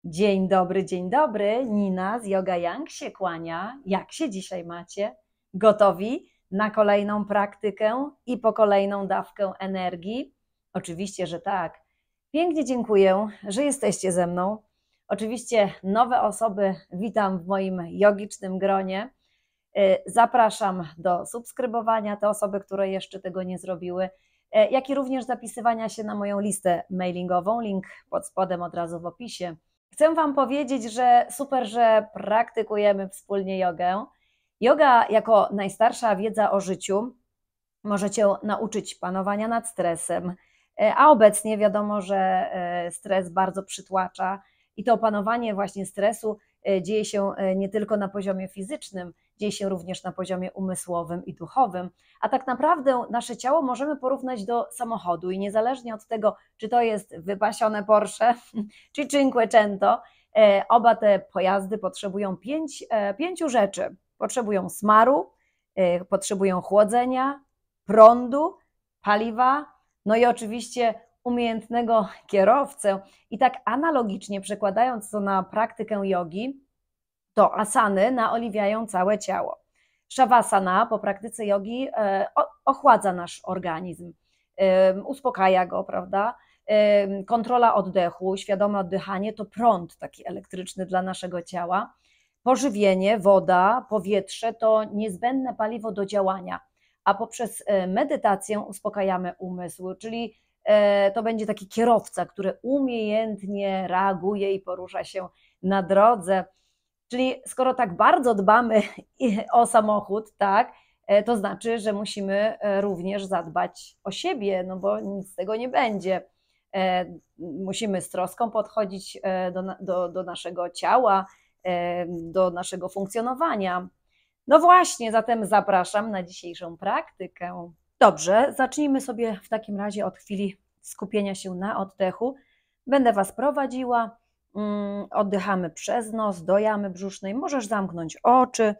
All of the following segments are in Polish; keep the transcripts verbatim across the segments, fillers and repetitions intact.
Dzień dobry, dzień dobry. Nina z Yoga Yang się kłania. Jak się dzisiaj macie? Gotowi na kolejną praktykę i po kolejną dawkę energii? Oczywiście, że tak. Pięknie dziękuję, że jesteście ze mną. Oczywiście nowe osoby witam w moim jogicznym gronie. Zapraszam do subskrybowania, te osoby, które jeszcze tego nie zrobiły, jak i również zapisywania się na moją listę mailingową. Link pod spodem od razu w opisie. Chcę Wam powiedzieć, że super, że praktykujemy wspólnie jogę. Yoga jako najstarsza wiedza o życiu może Cię nauczyć panowania nad stresem, a obecnie wiadomo, że stres bardzo przytłacza i to opanowanie właśnie stresu dzieje się nie tylko na poziomie fizycznym, dzieje się również na poziomie umysłowym i duchowym, a tak naprawdę nasze ciało możemy porównać do samochodu i niezależnie od tego, czy to jest wypasione Porsche, czy Cinquecento, oba te pojazdy potrzebują pięć, pięciu rzeczy. Potrzebują smaru, potrzebują chłodzenia, prądu, paliwa, no i oczywiście umiejętnego kierowcę. I tak analogicznie przekładając to na praktykę jogi, to asany naoliwiają całe ciało. Shavasana po praktyce jogi ochładza nasz organizm, uspokaja go, prawda? Kontrola oddechu, świadome oddychanie to prąd taki elektryczny dla naszego ciała. Pożywienie, woda, powietrze to niezbędne paliwo do działania, a poprzez medytację uspokajamy umysł, czyli to będzie taki kierowca, który umiejętnie reaguje i porusza się na drodze. Czyli skoro tak bardzo dbamy o samochód, tak, to znaczy, że musimy również zadbać o siebie, no bo nic z tego nie będzie. Musimy z troską podchodzić do, do, do naszego ciała, do naszego funkcjonowania. No właśnie, zatem zapraszam na dzisiejszą praktykę. Dobrze, zacznijmy sobie w takim razie od chwili skupienia się na oddechu. Będę Was prowadziła. Oddychamy przez nos, do jamy brzusznej. Możesz zamknąć oczy,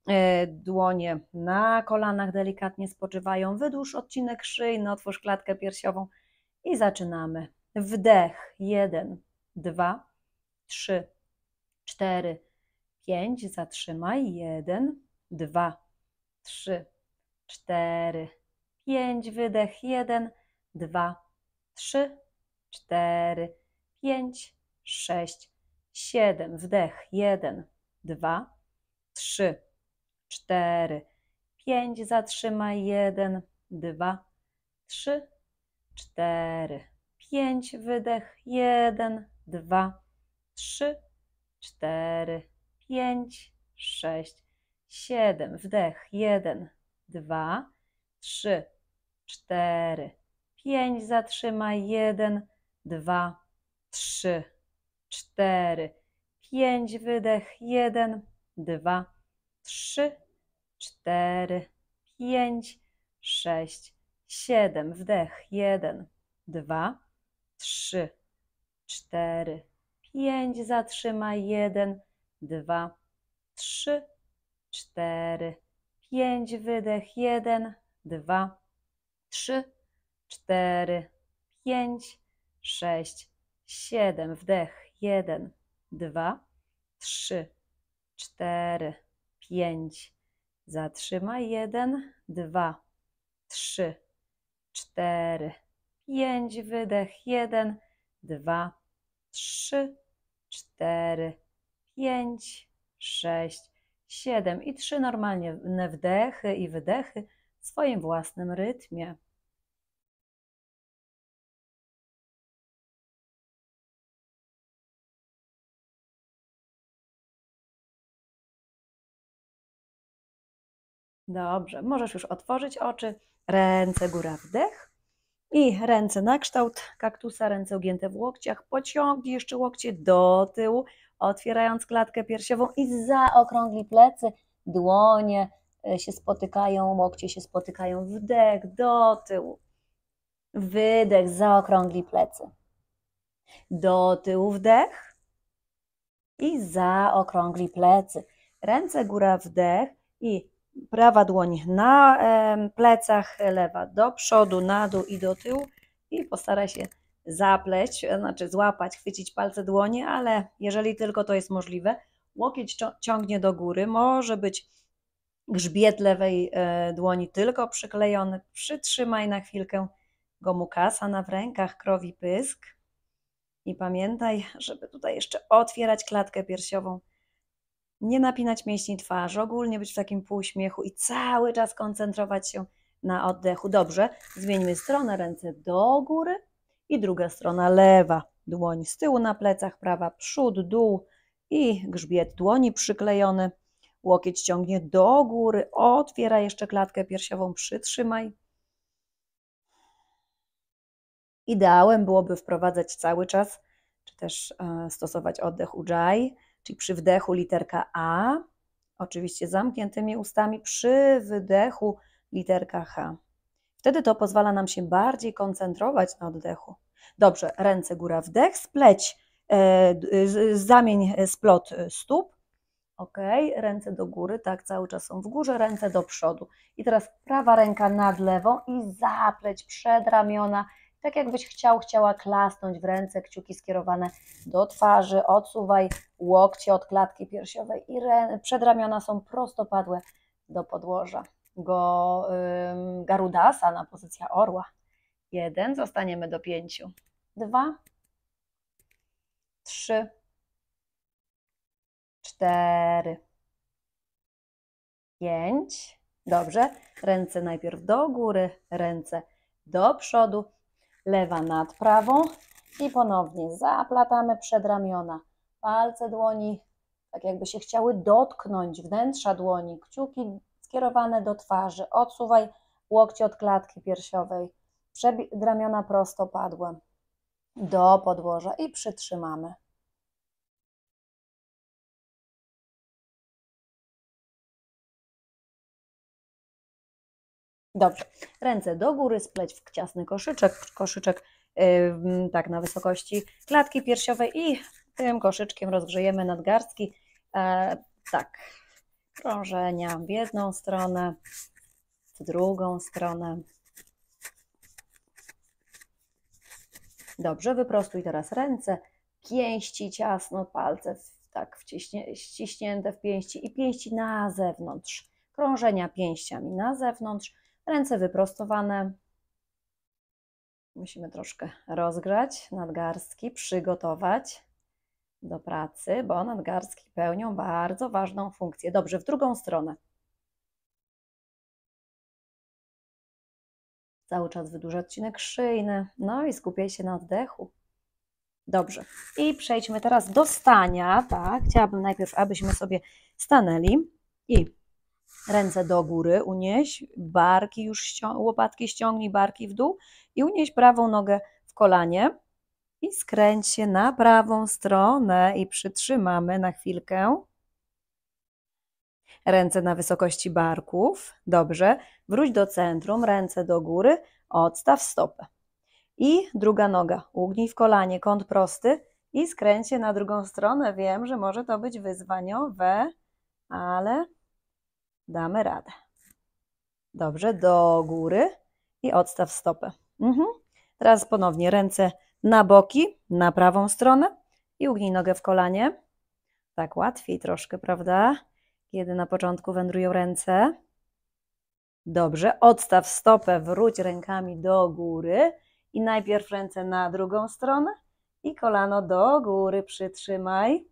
dłonie na kolanach delikatnie spoczywają. Wydłuż odcinek szyjny, otwórz klatkę piersiową i zaczynamy. Wdech, jeden, dwa, trzy, cztery, pięć, zatrzymaj, jeden, dwa, trzy, cztery, pięć, wydech, jeden, dwa, trzy, cztery, pięć, sześć, siedem, wdech, jeden, dwa, trzy, cztery, pięć, zatrzymaj, jeden, dwa, trzy, cztery, pięć, wydech, jeden, dwa, trzy, cztery, pięć, sześć, siedem, wdech, jeden, dwa, trzy, cztery, pięć, zatrzymaj, jeden, dwa, trzy, cztery, pięć, wydech, jeden, dwa, trzy, cztery, pięć, sześć, siedem, wdech, jeden, dwa, trzy, cztery, pięć, zatrzymaj, jeden, dwa, trzy, cztery, pięć, wydech, jeden, dwa, trzy, cztery, pięć, sześć, siedem, wdech, jeden, dwa, trzy, cztery, pięć, zatrzymaj, jeden, dwa, trzy, cztery, pięć, wydech, jeden, dwa, trzy, cztery, pięć, sześć, siedem i trzy normalnie wdechy i wydechy w swoim własnym rytmie. Dobrze, możesz już otworzyć oczy, ręce góra, wdech i ręce na kształt kaktusa, ręce ugięte w łokciach, pociągnij jeszcze łokcie do tyłu, otwierając klatkę piersiową i zaokrąglij plecy, dłonie się spotykają, łokcie się spotykają, wdech do tyłu, wydech, zaokrąglij plecy, do tyłu wdech i zaokrąglij plecy, ręce góra, wdech i prawa dłoń na plecach, lewa do przodu, na dół i do tyłu i postaraj się zapleść, znaczy złapać, chwycić palce dłoni, ale jeżeli tylko to jest możliwe, łokieć ciągnie do góry, może być grzbiet lewej dłoni tylko przyklejony, przytrzymaj na chwilkę Gomukhasana w rękach, krowi pysk i pamiętaj, żeby tutaj jeszcze otwierać klatkę piersiową, nie napinać mięśni twarzy, ogólnie być w takim półśmiechu i cały czas koncentrować się na oddechu. Dobrze, zmieńmy stronę, ręce do góry i druga strona lewa, dłoń z tyłu na plecach, prawa przód, dół i grzbiet dłoni przyklejony, łokieć ciągnie do góry, otwieraj jeszcze klatkę piersiową, przytrzymaj. Ideałem byłoby wprowadzać cały czas, czy też stosować oddech Ujjayi, czyli przy wdechu literka A, oczywiście zamkniętymi ustami, przy wydechu literka H. Wtedy to pozwala nam się bardziej koncentrować na oddechu. Dobrze, ręce góra, wdech, spleć, e, zamień splot stóp. Ok, ręce do góry, tak, cały czas są w górze, ręce do przodu. I teraz prawa ręka nad lewą i zapleć przed ramiona, tak jakbyś chciał, chciała klasnąć w ręce, kciuki skierowane do twarzy, odsuwaj łokcie od klatki piersiowej i przedramiona są prostopadłe do podłoża. Go, ym, Garudasana, pozycja orła. Jeden, zostaniemy do pięciu. Dwa, trzy, cztery, pięć. Dobrze, ręce najpierw do góry, ręce do przodu, lewa nad prawą i ponownie zaplatamy przedramiona, palce dłoni, tak jakby się chciały dotknąć wnętrza dłoni, kciuki skierowane do twarzy, odsuwaj łokcie od klatki piersiowej, przedramiona prostopadłe do podłoża i przytrzymamy. Dobrze, ręce do góry, spleć w ciasny koszyczek, koszyczek yy, tak na wysokości klatki piersiowej i tym koszyczkiem rozgrzejemy nadgarstki, e, tak, krążenia w jedną stronę, w drugą stronę. Dobrze, wyprostuj teraz ręce, pięści ciasno, palce tak wciśnie, ściśnięte w pięści i pięści na zewnątrz, krążenia pięściami na zewnątrz. Ręce wyprostowane. Musimy troszkę rozgrzać nadgarstki, przygotować do pracy, bo nadgarstki pełnią bardzo ważną funkcję. Dobrze, w drugą stronę. Cały czas wydłużaj odcinek szyjny, no i skupiaj się na oddechu. Dobrze, i przejdźmy teraz do stania, tak, chciałabym najpierw, abyśmy sobie stanęli i ręce do góry unieś, barki już ścią- łopatki ściągnij, barki w dół i unieś prawą nogę w kolanie i skręć się na prawą stronę i przytrzymamy na chwilkę. Ręce na wysokości barków, dobrze, wróć do centrum, ręce do góry, odstaw stopę. I druga noga, ugnij w kolanie, kąt prosty i skręć się na drugą stronę. Wiem, że może to być wyzwaniowe, ale damy radę. Dobrze, do góry i odstaw stopę. Mhm. Teraz ponownie ręce na boki, na prawą stronę i ugnij nogę w kolanie. Tak łatwiej troszkę, prawda? Kiedy na początku wędrują ręce. Dobrze, odstaw stopę, wróć rękami do góry i najpierw ręce na drugą stronę i kolano do góry, przytrzymaj.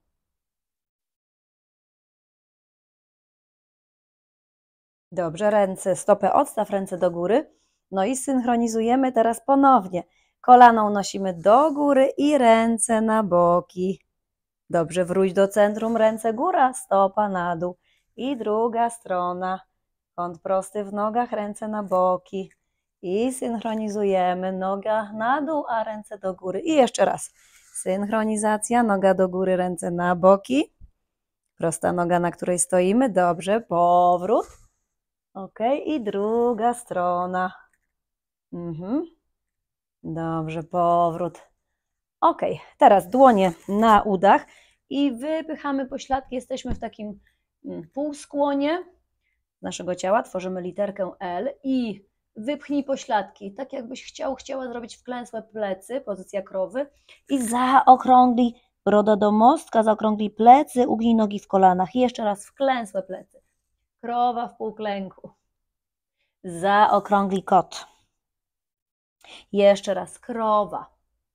Dobrze, ręce, stopę odstaw, ręce do góry. No i synchronizujemy teraz ponownie. Kolano unosimy do góry i ręce na boki. Dobrze, wróć do centrum, ręce góra, stopa na dół. I druga strona. Kąt prosty w nogach, ręce na boki. I synchronizujemy. Noga na dół, a ręce do góry. I jeszcze raz. Synchronizacja, noga do góry, ręce na boki. Prosta noga, na której stoimy. Dobrze, powrót. Ok, i druga strona. Mhm. Dobrze, powrót. Ok, teraz dłonie na udach i wypychamy pośladki. Jesteśmy w takim półskłonie naszego ciała. Tworzymy literkę L i Wypchnij pośladki, tak jakbyś chciał, chciała zrobić wklęsłe plecy, pozycja krowy i zaokrąglij broda do mostka, zaokrąglij plecy, ugnij nogi w kolanach i jeszcze raz wklęsłe plecy. Krowa w półklęku. Zaokrąglij kot. Jeszcze raz krowa.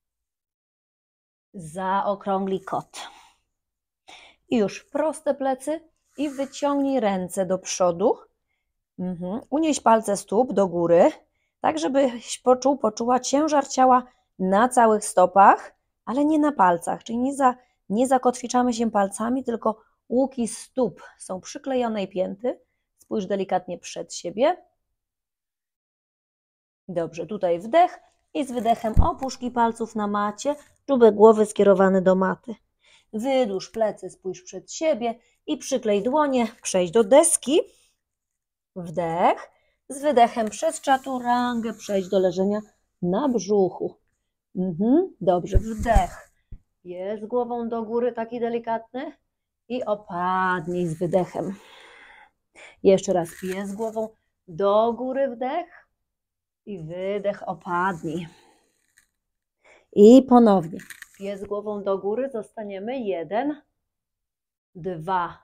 Zaokrąglij kot. I już proste plecy i wyciągnij ręce do przodu. Mhm. Unieś palce stóp do góry, tak żebyś poczuł, poczuła ciężar ciała na całych stopach, ale nie na palcach, czyli nie, za, nie zakotwiczamy się palcami, tylko łuki stóp są przyklejone i pięty. Spójrz delikatnie przed siebie. Dobrze, tutaj wdech i z wydechem opuszki palców na macie, czubek głowy skierowany do maty. Wydłuż plecy, spójrz przed siebie i przyklej dłonie, przejdź do deski. Wdech, z wydechem przez czaturangę przejdź do leżenia na brzuchu. Mhm, dobrze, wdech. Jest głową do góry, taki delikatny i opadnij z wydechem. Jeszcze raz, jest głową do góry, wdech i wydech, opadnij. I ponownie, jest głową do góry, zostaniemy jeden, dwa,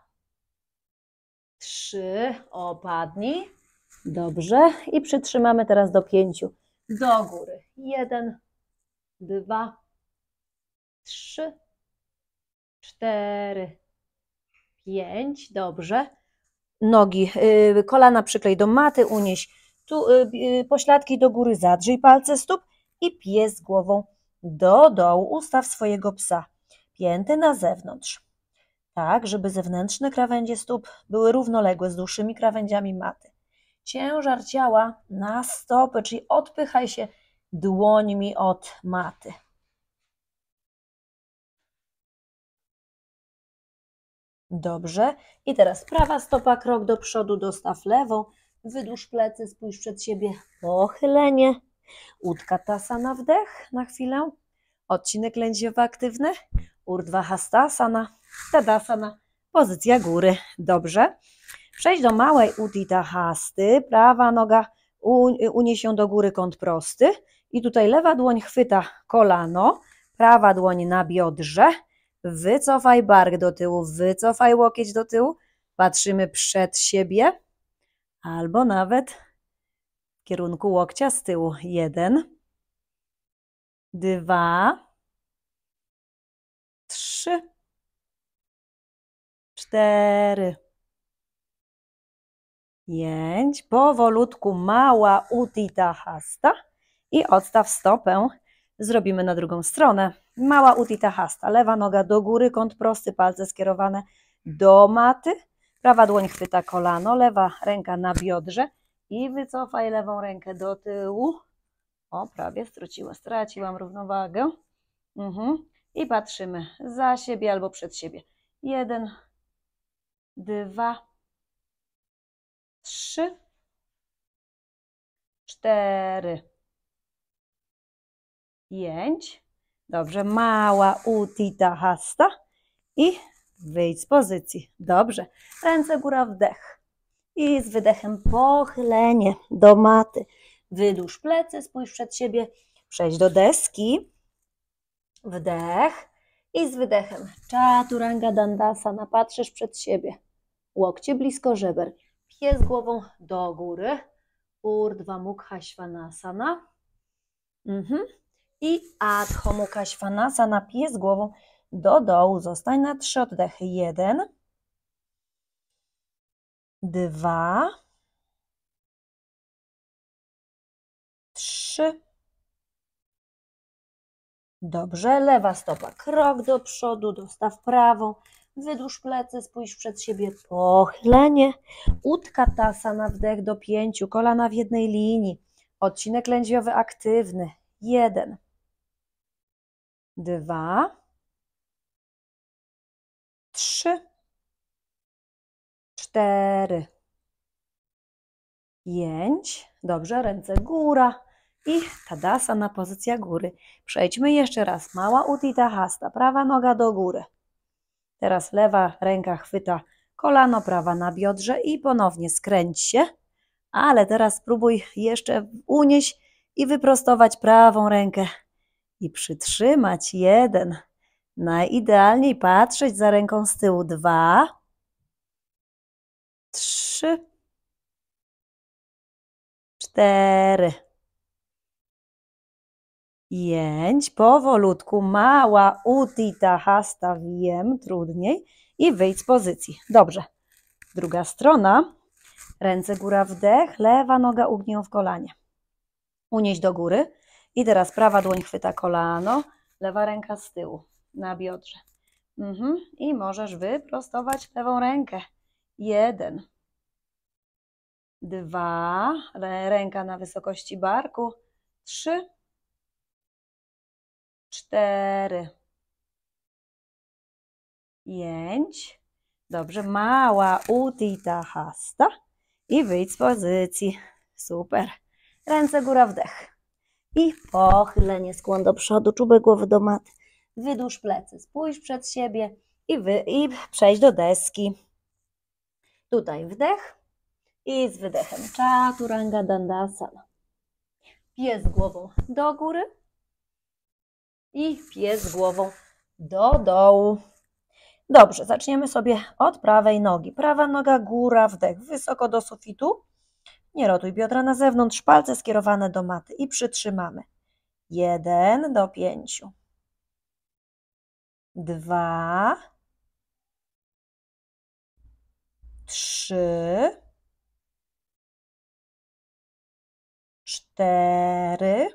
trzy, opadnij. Dobrze. I przytrzymamy teraz do pięciu. Do góry. Jeden, dwa, trzy, cztery, pięć. Dobrze. Nogi, yy, kolana przyklej do maty, unieś tu, yy, pośladki do góry, zadrzyj palce stóp i pies głową do dołu. Ustaw swojego psa. Pięty na zewnątrz. Tak, żeby zewnętrzne krawędzie stóp były równoległe z dłuższymi krawędziami maty. Ciężar ciała na stopy, czyli odpychaj się dłońmi od maty. Dobrze. I teraz prawa stopa, krok do przodu, dostaw lewą, wydłuż plecy, spójrz przed siebie, pochylenie, Utkatasana, wdech na chwilę, odcinek lędźwiowy aktywny, Urdhva Hastasana, Tadasana, pozycja góry. Dobrze. Przejdź do małej Utthita Hasty, prawa noga unieś się do góry, kąt prosty i tutaj lewa dłoń chwyta kolano, prawa dłoń na biodrze, wycofaj bark do tyłu, wycofaj łokieć do tyłu, patrzymy przed siebie albo nawet w kierunku łokcia z tyłu. Jeden, dwa, trzy, cztery, pięć, powolutku mała Utthita Hasta i odstaw stopę. Zrobimy na drugą stronę. Mała Utthita Hasta, lewa noga do góry, kąt prosty, palce skierowane do maty, prawa dłoń chwyta kolano, lewa ręka na biodrze i wycofaj lewą rękę do tyłu. O, prawie straciłam, straciłam równowagę. Mhm. I patrzymy za siebie albo przed siebie. Jeden, dwa, trzy, cztery, pięć. Dobrze, mała Utthita Hasta i wyjdź z pozycji. Dobrze, ręce góra, wdech i z wydechem pochylenie do maty. Wydłuż plecy, spójrz przed siebie, przejdź do deski. Wdech i z wydechem Chaturanga Dandasana, patrzysz przed siebie. Łokcie blisko żeber. Pies głową do góry. Urdhva Mukha Svanasana. Mhm. I Adho Mukha Svanasana, pies głową do dołu. Zostań na trzy oddechy. Jeden, dwa, trzy. Dobrze, lewa stopa, krok do przodu, dostaw prawą, wydłuż plecy, spójrz przed siebie, pochylenie, Utkatasana, wdech do pięciu, kolana w jednej linii, odcinek lędźwiowy aktywny, jeden, dwa, trzy, cztery, pięć, dobrze, ręce góra, i Tadasana, pozycja góry. Przejdźmy jeszcze raz. Mała Utthita Hasta, prawa noga do góry. Teraz lewa ręka chwyta kolano, prawa na biodrze i ponownie skręć się Ale teraz spróbuj jeszcze unieść i wyprostować prawą rękę i przytrzymać. Jeden. Najidealniej patrzeć za ręką z tyłu. Dwa. Trzy. Cztery. Pięć. Powolutku. Mała Utthita Hasta. Wiem, trudniej. I wyjdź z pozycji. Dobrze. Druga strona. Ręce góra, wdech. Lewa noga ugnią w kolanie. Unieś do góry. I teraz prawa dłoń chwyta kolano. Lewa ręka z tyłu. Na biodrze. Mhm. I możesz wyprostować lewą rękę. Jeden. Dwa. Ręka na wysokości barku. Trzy. Cztery. Pięć. Dobrze. Mała Utthita Hasta. I wyjdź z pozycji. Super. Ręce góra, wdech. I pochylenie, skłon do przodu, czubek głowy do maty. Wydłuż plecy, spójrz przed siebie i, wy, i przejdź do deski. Tutaj wdech i z wydechem Chaturanga Dandasana. Pies głową do góry i pies głową do dołu. Dobrze, zaczniemy sobie od prawej nogi. Prawa noga, góra, wdech, wysoko do sufitu. Nie rotuj biodra na zewnątrz, palce skierowane do maty i przytrzymamy. Jeden do pięciu. Dwa. Trzy. Cztery.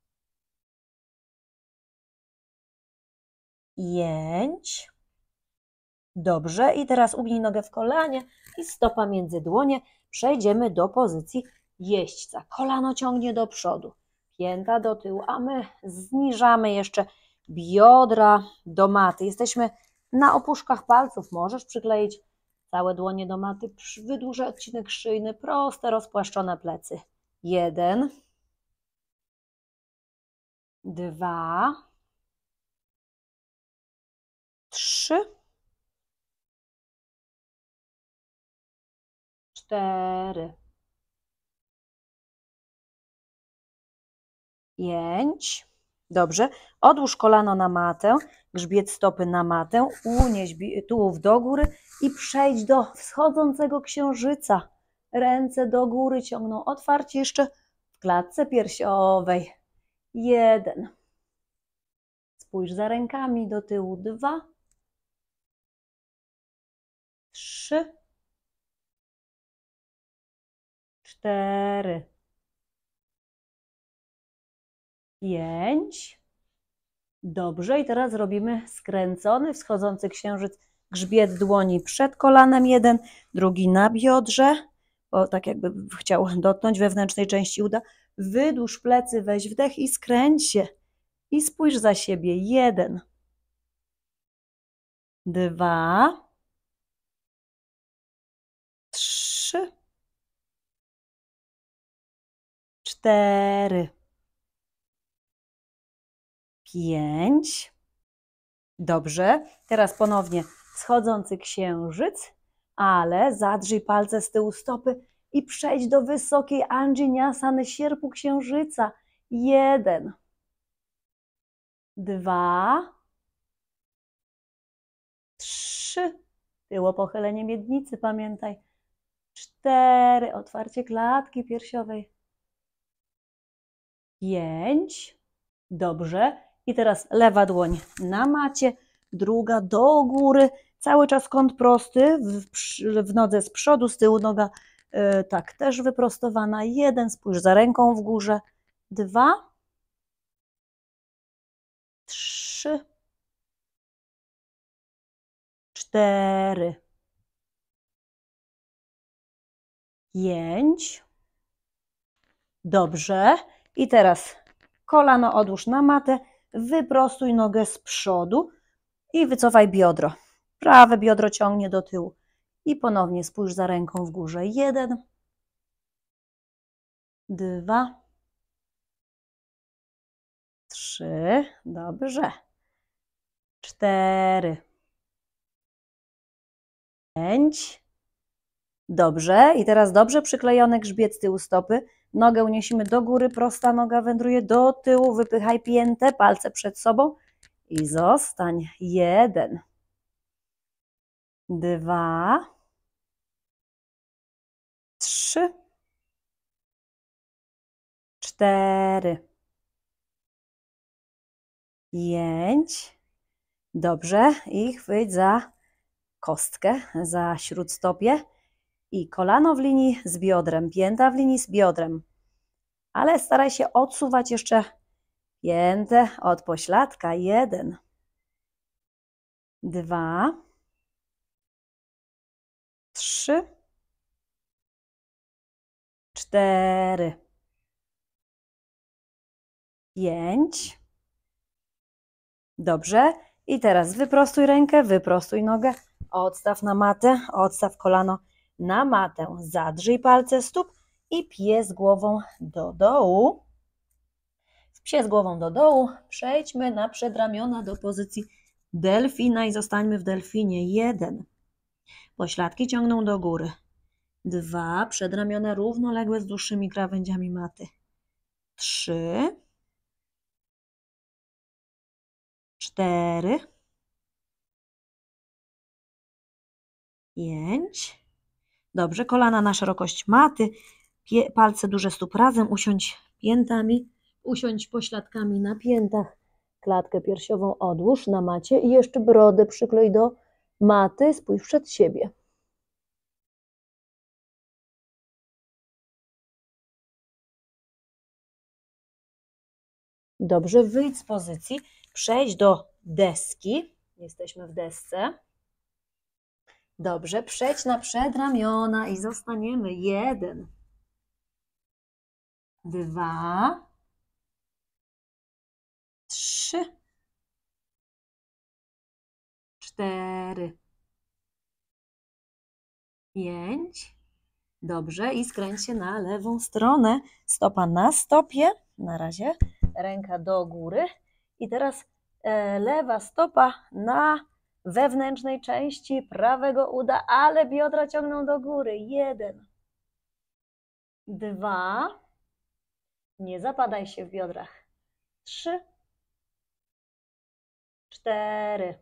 Pięć. Dobrze. I teraz ugnij nogę w kolanie i stopa między dłonie. Przejdziemy do pozycji jeźdźca. Kolano ciągnie do przodu, pięta do tyłu, a my zniżamy jeszcze biodra do maty. Jesteśmy na opuszkach palców. Możesz przykleić całe dłonie do maty. Wydłużę odcinek szyjny, proste, rozpłaszczone plecy. Jeden. Dwa. Trzy. Cztery. Pięć. Dobrze. Odłóż kolano na matę, grzbiet stopy na matę, unieś tułów do góry i przejdź do wschodzącego księżyca. Ręce do góry ciągną otwarcie jeszcze w klatce piersiowej. Jeden. Spójrz za rękami do tyłu. Dwa. Trzy. Cztery. Pięć. Dobrze. I teraz robimy skręcony, wschodzący księżyc. Grzbiet dłoni przed kolanem. Jeden. Drugi na biodrze. Bo tak jakby chciał dotknąć wewnętrznej części uda. Wydłuż plecy, weź wdech i skręć się. I spójrz za siebie. Jeden. Dwa. Trzy. Cztery. Pięć. Dobrze. Teraz ponownie wschodzący księżyc, ale zadrzyj palce z tyłu stopy i przejdź do wysokiej Anjaneyasany, sierpu księżyca. Jeden. Dwa. Trzy. Tyło pochylenie miednicy, pamiętaj. Cztery. Otwarcie klatki piersiowej. Pięć. Dobrze. I teraz lewa dłoń na macie, druga do góry. Cały czas kąt prosty, w, w nodze z przodu, z tyłu noga yy, tak też wyprostowana. Jeden. Spójrz za ręką w górze. Dwa. Trzy. Cztery. Pięć. Dobrze. I teraz kolano odłóż na matę, wyprostuj nogę z przodu i wycofaj biodro. Prawe biodro ciągnie do tyłu. I ponownie spójrz za ręką w górze. Jeden. Dwa. Trzy. Dobrze. Cztery. Pięć. Dobrze. I teraz dobrze przyklejony grzbiet z tyłu stopy. Nogę uniesiemy do góry, prosta noga wędruje do tyłu, wypychaj piętę, palce przed sobą i zostań. Jeden, dwa, trzy, cztery, pięć. Dobrze. I chwyć za kostkę, za śródstopie i kolano w linii z biodrem, pięta w linii z biodrem. Ale staraj się odsuwać jeszcze piętę od pośladka. Jeden, dwa, trzy, cztery, pięć. Dobrze. I teraz wyprostuj rękę, wyprostuj nogę, odstaw na matę, odstaw kolano na matę. Zadrzyj palce stóp i pies głową do dołu. W psie z głową do dołu przejdźmy na przedramiona do pozycji delfina i zostańmy w delfinie. Jeden. Pośladki ciągną do góry. Dwa. Przedramiona równoległe z dłuższymi krawędziami maty. Trzy. Cztery. Pięć. Dobrze. Kolana na szerokość maty. Pie, palce duże stóp razem. Usiądź piętami. Usiądź pośladkami na piętach. Klatkę piersiową odłóż na macie i jeszcze brodę przyklej do maty. Spójrz przed siebie. Dobrze, wyjdź z pozycji, przejdź do deski. Jesteśmy w desce. Dobrze, przejdź na przedramiona i zostaniemy. Jeden, dwa, trzy, cztery, pięć. Dobrze, i skręć się na lewą stronę. Stopa na stopie. Na razie ręka do góry. I teraz e, lewa stopa na wewnętrznej części prawego uda, ale biodra ciągną do góry. Jeden, dwa, nie zapadaj się w biodrach. Trzy, cztery,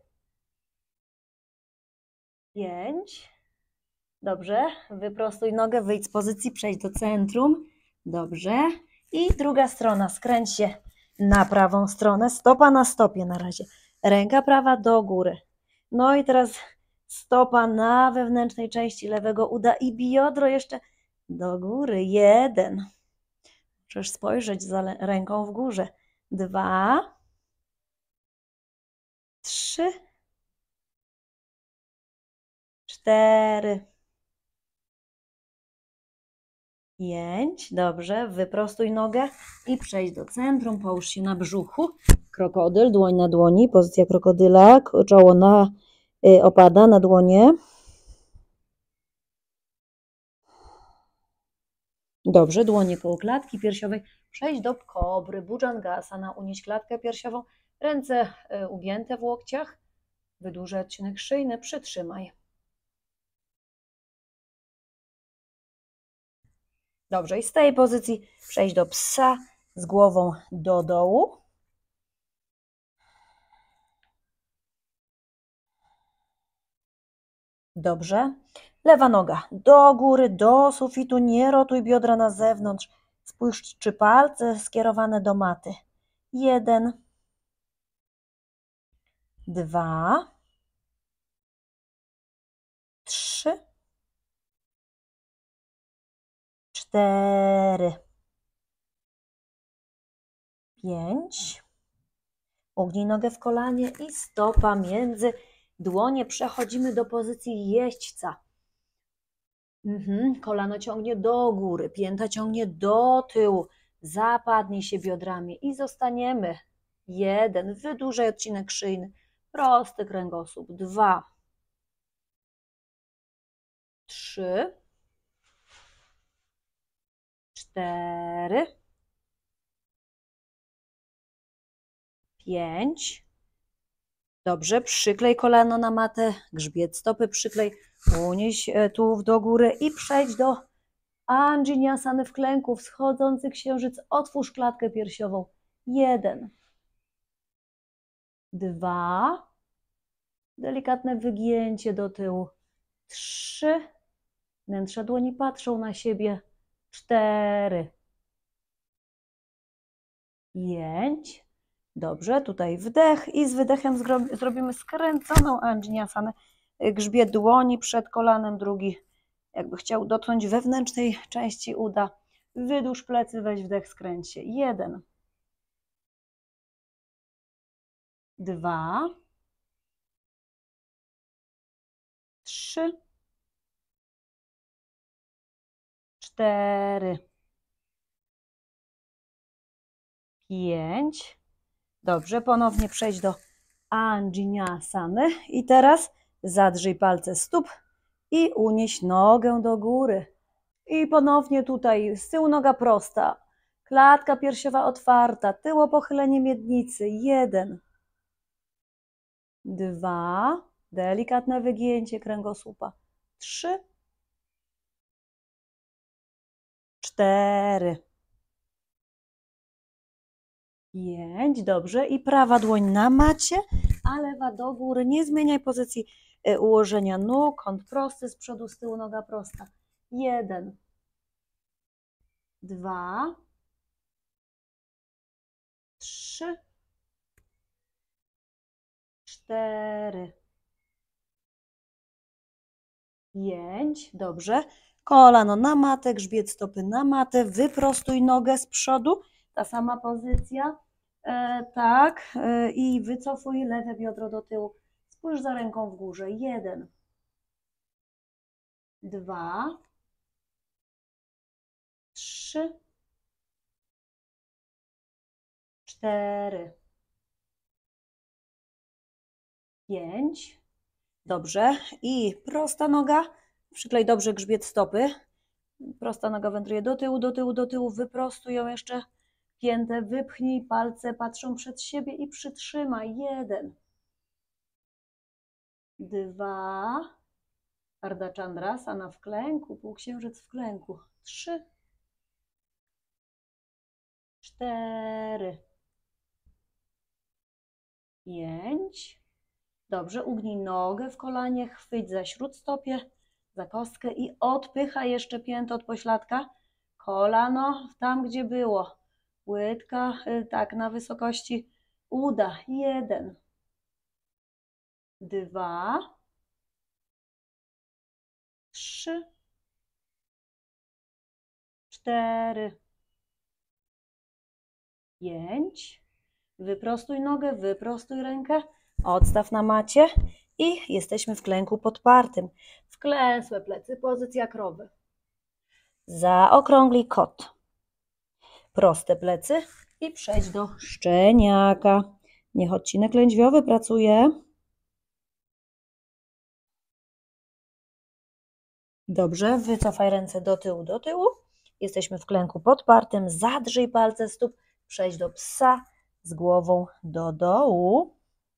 pięć. Dobrze, wyprostuj nogę, wyjdź z pozycji, przejdź do centrum. Dobrze. I druga strona, skręć się na prawą stronę, stopa na stopie na razie. Ręka prawa do góry. No i teraz stopa na wewnętrznej części lewego uda i biodro jeszcze do góry. Jeden. Możesz spojrzeć za ręką w górze. Dwa. Trzy. Cztery. Pięć. Dobrze. Wyprostuj nogę i przejdź do centrum. Połóż się na brzuchu. Krokodyl, dłoń na dłoni. Pozycja krokodyla. Czoło na, y, opada na dłonie. Dobrze. Dłonie koło klatki piersiowej. Przejdź do kobry. Bhujangasana. Unieś klatkę piersiową. Ręce y, ugięte w łokciach. Wydłużaj odcinek szyjny. Przytrzymaj. Dobrze, i z tej pozycji przejdź do psa z głową do dołu. Dobrze. Lewa noga do góry, do sufitu, nie rotuj biodra na zewnątrz. Spójrz, czy palce skierowane do maty. Jeden, dwa, trzy, cztery, pięć. Ugnij nogę w kolanie i stopa między dłonie. Przechodzimy do pozycji jeźdźca. Mhm. Kolano ciągnie do góry, pięta ciągnie do tyłu. Zapadnij się biodrami i zostaniemy. Jeden. Wydłużaj odcinek szyjny. Prosty kręgosłup. Dwa. Trzy. Cztery. Pięć. Dobrze, przyklej kolano na matę, grzbiet stopy przyklej, unieś tułów do góry i przejdź do Anjinasany w klęku, wschodzący księżyc, otwórz klatkę piersiową. Jeden, dwa, delikatne wygięcie do tyłu, trzy, wnętrza dłoni patrzą na siebie, cztery, pięć, dobrze, tutaj wdech i z wydechem zrobimy skręconą Anjinasanę, grzbiet dłoni przed kolanem, drugi jakby chciał dotknąć wewnętrznej części uda, wydłuż plecy, weź wdech, skręć się, jeden, dwa, trzy, cztery, pięć. Dobrze, ponownie przejdź do Anjinasany i teraz zadrzyj palce stóp i unieś nogę do góry. I ponownie tutaj z tyłu noga prosta, klatka piersiowa otwarta, tyło pochylenie miednicy. Jeden, dwa, delikatne wygięcie kręgosłupa. Trzy, cztery, pięć, dobrze. I prawa dłoń na macie, a lewa do góry. Nie zmieniaj pozycji ułożenia nóg, kąt prosty, z przodu, z tyłu noga prosta. Jeden, dwa, trzy, cztery, pięć, dobrze. Kolano na matę, grzbiet stopy na matę, wyprostuj nogę z przodu, ta sama pozycja, e, tak, e, i wycofuj lewe biodro do tyłu. Spójrz za ręką w górze. Jeden, dwa, trzy, cztery, pięć, dobrze. I prosta noga, przyklej dobrze grzbiet stopy, prosta noga wędruje do tyłu, do tyłu, do tyłu, wyprostuj ją jeszcze, piętę wypchnij, palce patrzą przed siebie i przytrzymaj. Jeden, dwa, Ardha Chandrasana w klęku, półksiężyc w klęku. Trzy, cztery, pięć. Dobrze, ugnij nogę w kolanie, chwyć za śródstopie, za kostkę i odpychaj jeszcze piętę od pośladka. Kolano tam, gdzie było. Łydka, tak, na wysokości uda. Jeden, dwa, trzy, cztery, pięć. Wyprostuj nogę, wyprostuj rękę, odstaw na macie i jesteśmy w klęku podpartym. Wklęsłe plecy, pozycja krowy. Zaokrąglij kot. Proste plecy i przejdź do szczeniaka. Niech odcinek lędźwiowy pracuje. Dobrze, wycofaj ręce do tyłu, do tyłu. Jesteśmy w klęku podpartym. Zadrzyj palce stóp, przejdź do psa z głową do dołu.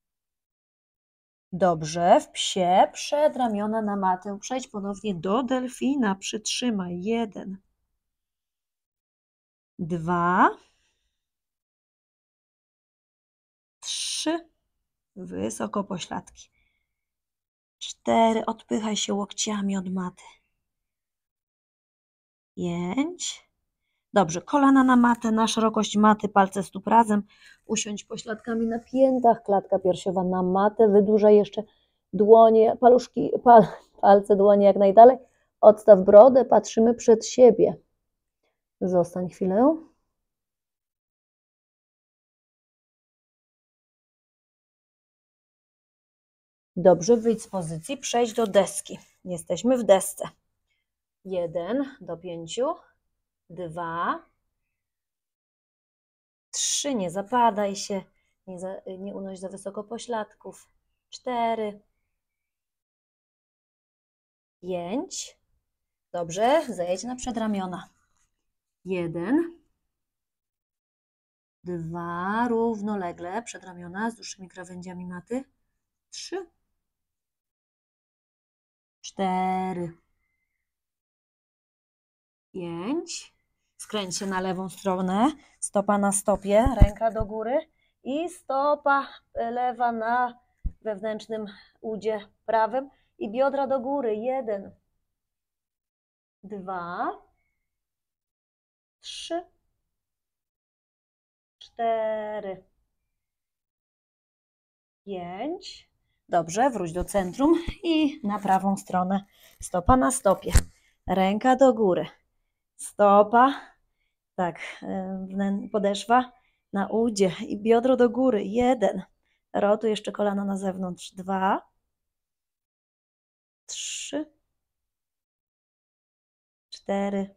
Dobrze, w psie przed ramiona na matę. Przejdź ponownie do delfina. Przytrzymaj. Jeden, dwa, trzy, wysoko pośladki. Cztery, odpychaj się łokciami od maty. Pięć. Dobrze, kolana na matę, na szerokość maty, palce stóp razem. Usiądź pośladkami na piętach, klatka piersiowa na matę. Wydłużaj jeszcze dłonie, paluszki, pal, palce, dłonie jak najdalej. Odstaw brodę, patrzymy przed siebie. Zostań chwilę. Dobrze, wyjdź z pozycji, przejdź do deski. Jesteśmy w desce. Jeden do pięciu, dwa, trzy, nie zapadaj się, nie, za, nie unoś za wysoko pośladków, cztery, pięć, dobrze, zejdź na przedramiona, jeden, dwa, równolegle przedramiona z dłuższymi krawędziami maty, trzy, cztery, pięć. Skręć się na lewą stronę, stopa na stopie, ręka do góry i stopa lewa na wewnętrznym udzie prawym i biodra do góry. Jeden, dwa, trzy, cztery, pięć. Dobrze, wróć do centrum i na prawą stronę. Stopa na stopie, ręka do góry, stopa, tak, podeszwa na udzie i biodro do góry. Jeden, rotuj jeszcze kolano na zewnątrz. Dwa, trzy, cztery,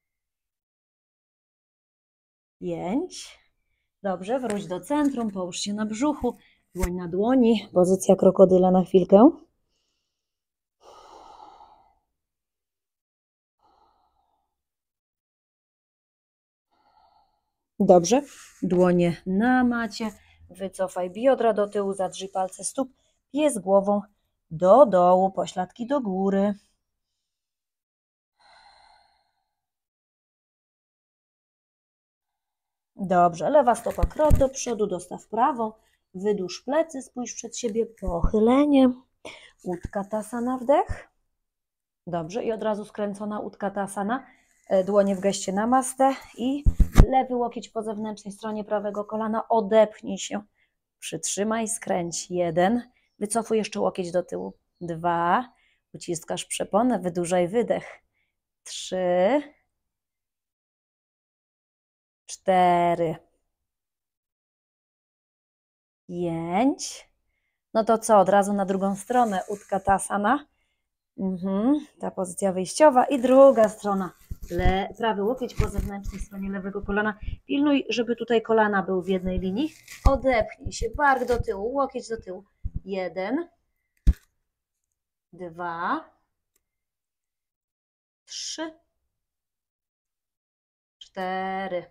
pięć. Dobrze, wróć do centrum, połóż się na brzuchu, dłoń na dłoni, pozycja krokodyla na chwilkę. Dobrze, dłonie na macie, wycofaj biodra do tyłu, zadrzyj palce stóp, pies głową do dołu, pośladki do góry. Dobrze, lewa stopa krok do przodu, dostaw prawą, wydłuż plecy, spójrz przed siebie, pochylenie, Utkatasana, wdech. Dobrze, i od razu skręcona Utkatasana, dłonie w geście Namaste i lewy łokieć po zewnętrznej stronie prawego kolana, odepchnij się, przytrzymaj, skręć, jeden, wycofuj jeszcze łokieć do tyłu, dwa, uciskasz przeponę, wydłużaj wydech, trzy, cztery, pięć. No to co, od razu na drugą stronę Utkatasana, mhm, ta pozycja wyjściowa i druga strona, Le, prawy łokieć po zewnętrznej stronie lewego kolana, pilnuj, żeby tutaj kolana były w jednej linii, odepchnij się, bark do tyłu, łokieć do tyłu, jeden, dwa, trzy, cztery,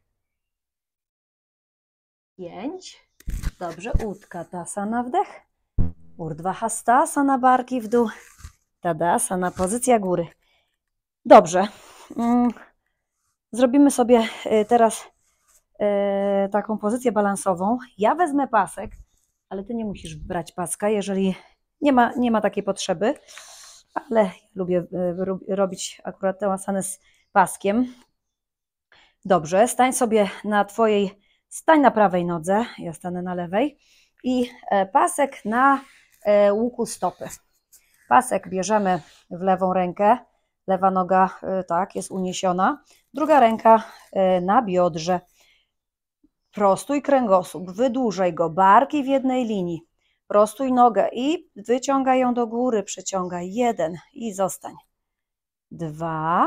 pięć. Dobrze, Utkatasana, wdech. Urdhva Hastasana, barki w dół. Tadasana, pozycja góry. Dobrze. Zrobimy sobie teraz taką pozycję balansową. Ja wezmę pasek, ale ty nie musisz brać paska, jeżeli nie ma, nie ma takiej potrzeby, ale lubię robić akurat tę asanę z paskiem. Dobrze, stań sobie na twojej, stań na prawej nodze, ja stanę na lewej i pasek na łuku stopy. Pasek bierzemy w lewą rękę, lewa noga tak jest uniesiona, druga ręka na biodrze. Prostuj kręgosłup, wydłużaj go, barki w jednej linii. Prostuj nogę i wyciągaj ją do góry, przeciągaj. Jeden i zostań. Dwa.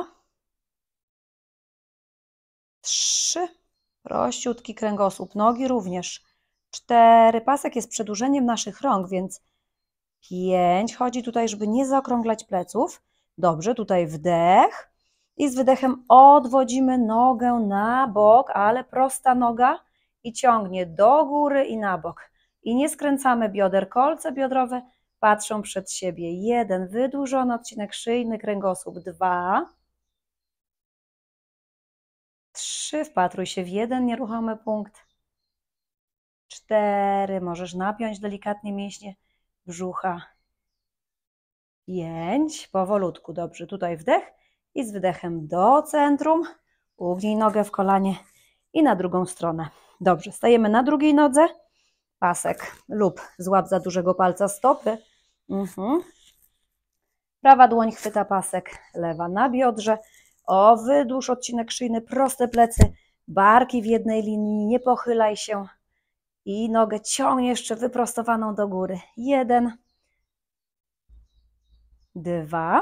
Trzy. Prościutki kręgosłup, nogi również. Cztery. Pasek jest przedłużeniem naszych rąk, więc pięć. Chodzi tutaj, żeby nie zaokrąglać pleców. Dobrze, tutaj wdech i z wydechem odwodzimy nogę na bok, ale prosta noga i ciągnie do góry i na bok. I nie skręcamy bioder, kolce biodrowe patrzą przed siebie. Jeden, wydłużony odcinek szyjny, kręgosłup. Dwa, trzy, wpatruj się w jeden nieruchomy punkt. Cztery, możesz napiąć delikatnie mięśnie brzucha. Pięć, powolutku, dobrze, tutaj wdech i z wydechem do centrum, ugnij nogę w kolanie i na drugą stronę. Dobrze, stajemy na drugiej nodze, pasek lub złap za dużego palca stopy. Mhm. Prawa dłoń chwyta pasek, lewa na biodrze. O, wydłuż odcinek szyjny, proste plecy, barki w jednej linii, nie pochylaj się i nogę ciągnie jeszcze wyprostowaną do góry. Jeden, dwa,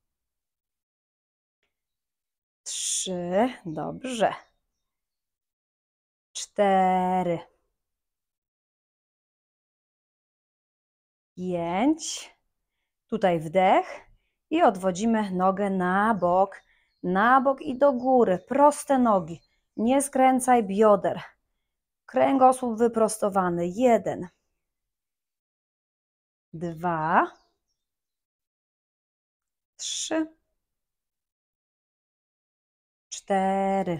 trzy, dobrze, cztery, pięć, tutaj wdech i odwodzimy nogę na bok, na bok i do góry, proste nogi, nie skręcaj bioder, kręgosłup wyprostowany, jeden, dwa, trzy, cztery,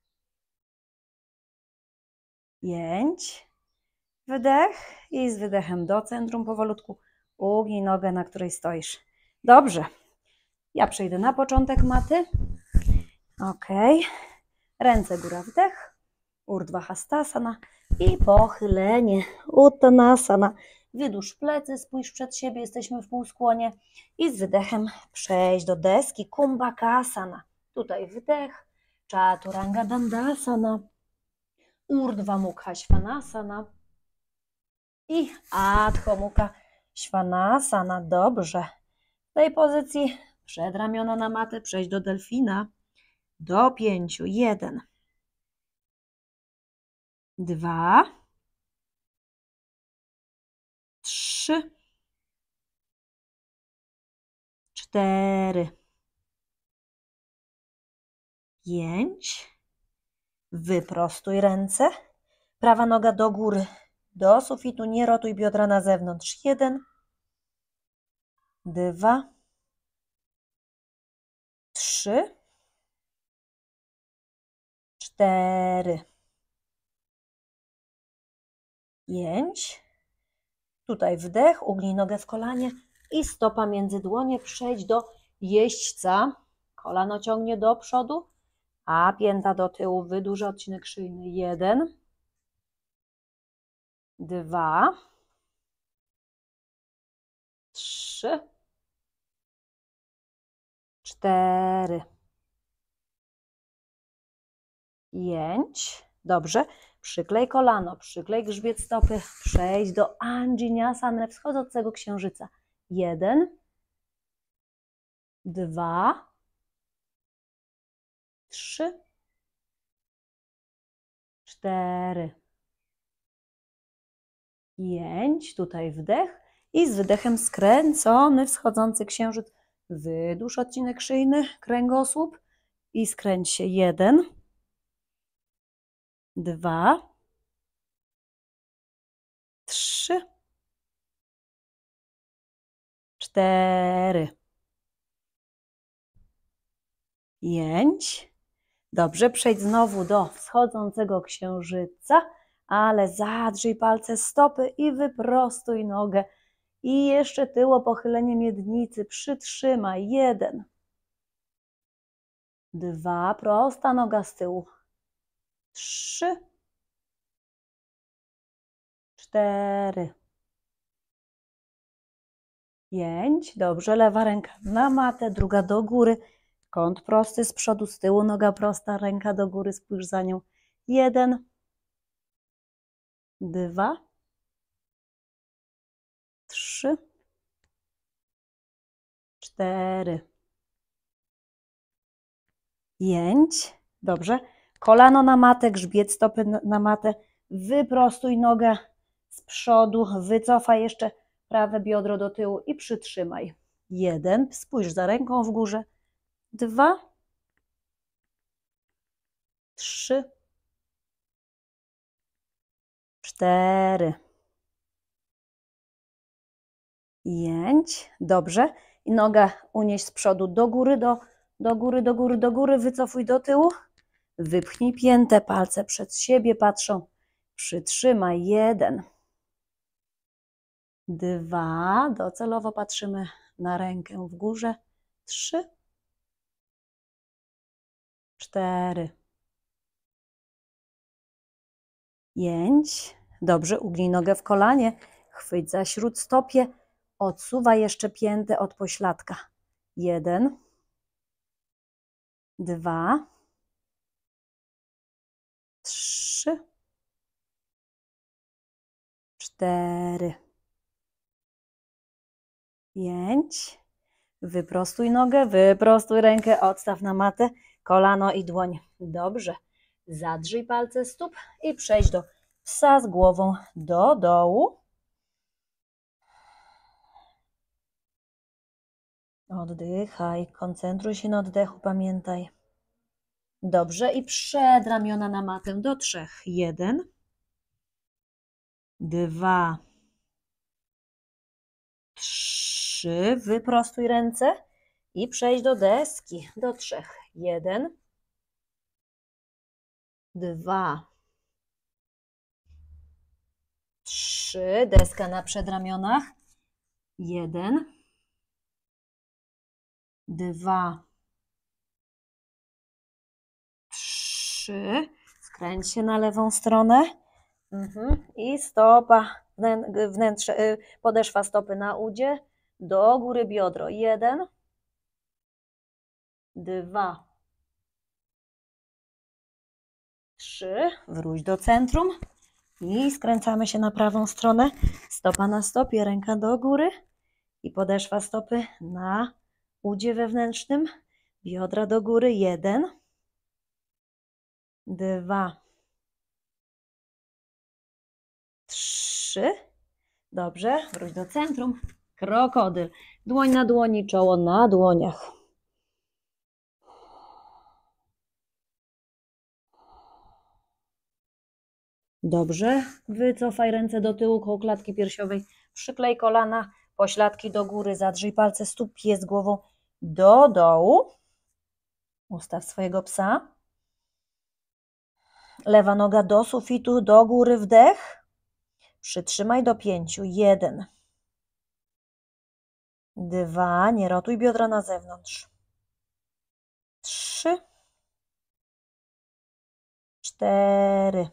pięć. Wydech i z wydechem do centrum powolutku. Ugnij nogę, na której stoisz. Dobrze. Ja przejdę na początek maty. Ok. Ręce góra, wdech. Urdhva Hastasana i pochylenie. Uttanasana. Wydłuż plecy, spójrz przed siebie, jesteśmy w półskłonie. I z wydechem przejść do deski Kumbhakasana. Tutaj wydech. Chaturanga Dandasana. Urdhva Mukha Svanasana. I Adho Mukha Svanasana. Dobrze. W tej pozycji przedramiona na matę, przejść do delfina. Do pięciu. Jeden. Dwa. Trzy. Cztery. Pięć. Wyprostuj ręce. Prawa noga do góry. Do sufitu. Nie rotuj biodra na zewnątrz. Jeden. Dwa. Trzy. Cztery. Pięć. Tutaj wdech, ugnij nogę w kolanie i stopa między dłonie. Przejdź do jeźdźca. Kolano ciągnie do przodu, a pięta do tyłu. Wydłuż odcinek szyjny. Jeden. Dwa. Trzy. Cztery. Pięć. Dobrze. Przyklej kolano, przyklej grzbiet stopy. Przejdź do Anjaneyasany, wschodzącego księżyca. Jeden. Dwa. Trzy. Cztery. Pięć. Tutaj wdech. I z wydechem skręcony, wschodzący księżyc. Wydłuż odcinek szyjny, kręgosłup i skręć się. Jeden. Dwa. Trzy. Cztery. Pięć. Dobrze, przejdź znowu do wschodzącego księżyca, ale zadrzyj palce stopy i wyprostuj nogę. I jeszcze tyło, pochylenie miednicy. Przytrzymaj. Jeden. Dwa. Prosta noga z tyłu. Trzy. Cztery. Pięć. Dobrze, lewa ręka na matę, druga do góry. Kąt prosty z przodu, z tyłu, noga prosta, ręka do góry, spójrz za nią. Jeden. Dwa. Trzy. Cztery. Pięć. Dobrze. Kolano na matę, grzbiet stopy na matę. Wyprostuj nogę z przodu, wycofaj jeszcze prawe biodro do tyłu i przytrzymaj. Jeden. Spójrz za ręką w górze. Dwa. Trzy. Cztery. Pięć. Dobrze. I nogę unieś z przodu do góry, do, do góry, do góry, do góry. Wycofuj do tyłu. Wypchnij piętę, palce przed siebie patrzą. Przytrzymaj. Jeden. Dwa. Docelowo patrzymy na rękę w górze. Trzy. Cztery. Pięć. Dobrze, ugnij nogę w kolanie. Chwyć za śródstopie. Odsuwaj jeszcze piętę od pośladka. Jeden. Dwa. Trzy. Cztery. Pięć. Wyprostuj nogę, wyprostuj rękę, odstaw na matę, kolano i dłoń. Dobrze. Zadrzyj palce stóp i przejdź do psa z głową do dołu. Oddychaj, koncentruj się na oddechu, pamiętaj. Dobrze, i przedramiona na matę do trzech. Jeden. Dwa. trzy, wyprostuj ręce i przejdź do deski, do trzech. Jeden, dwa, trzy, deska na przedramionach. Jeden, dwa, trzy, skręć się na lewą stronę. Mhm. I stopa, wnętrze, podeszwa stopy na udzie, do góry biodro. Jeden, dwa, trzy, wróć do centrum i skręcamy się na prawą stronę. Stopa na stopie, ręka do góry i podeszwa stopy na udzie wewnętrznym, biodra do góry. Jeden, dwa, trzy. Dobrze, wróć do centrum. Krokodyl. Dłoń na dłoni, czoło na dłoniach. Dobrze, wycofaj ręce do tyłu koło klatki piersiowej, przyklej kolana, pośladki do góry, zadrzyj palce stóp, pies głową do dołu. Ustaw swojego psa. Lewa noga do sufitu, do góry, wdech. Przytrzymaj do pięciu. Jeden. Dwa. Nie rotuj biodra na zewnątrz. Trzy. Cztery.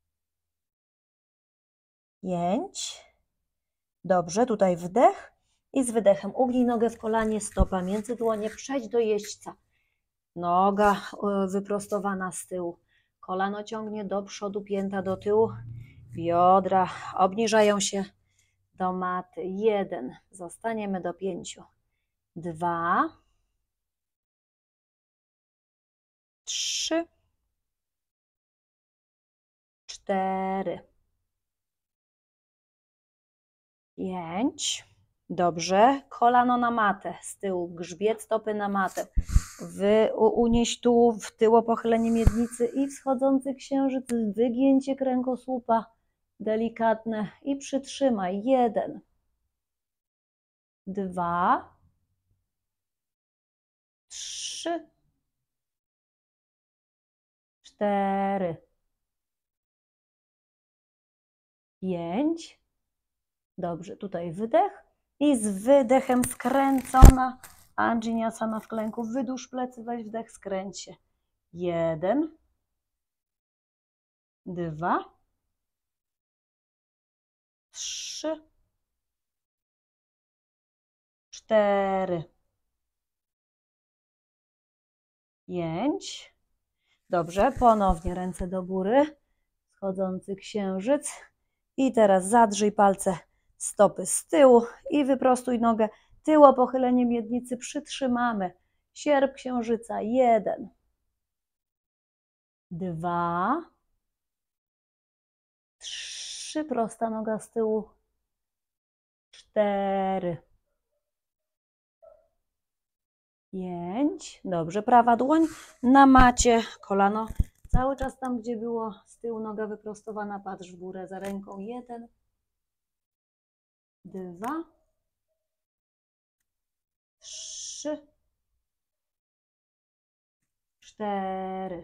Pięć. Dobrze, tutaj wdech i z wydechem ugnij nogę w kolanie, stopa między dłonie, przejdź do jeźdźca. Noga wyprostowana z tyłu. Kolano ciągnie do przodu, pięta do tyłu. Biodra obniżają się do maty. Jeden. Zostaniemy do pięciu. Dwa. Trzy. Cztery. Pięć. Dobrze. Kolano na matę z tyłu. Grzbiet stopy na matę. Wy, unieś tułów w tyło, pochylenie miednicy i wschodzący księżyc, wygięcie kręgosłupa delikatne i przytrzymaj. Jeden, dwa, trzy, cztery, pięć. Dobrze, tutaj wydech i z wydechem skręcona Anjinasana w klęku. Wydłuż plecy, weź wdech, skręć się. Jeden, dwa, trzy, cztery, pięć. Dobrze, ponownie ręce do góry, schodzący księżyc. I teraz zadrzyj palce stopy z tyłu i wyprostuj nogę. Tyło, pochylenie miednicy, przytrzymamy. Sierp księżyca. Jeden, dwa, trzy, prosta noga z tyłu. Cztery, pięć. Dobrze, prawa dłoń na macie, kolano cały czas tam, gdzie było, z tyłu noga wyprostowana, patrz w górę za ręką. Jeden, dwa, trzy, cztery,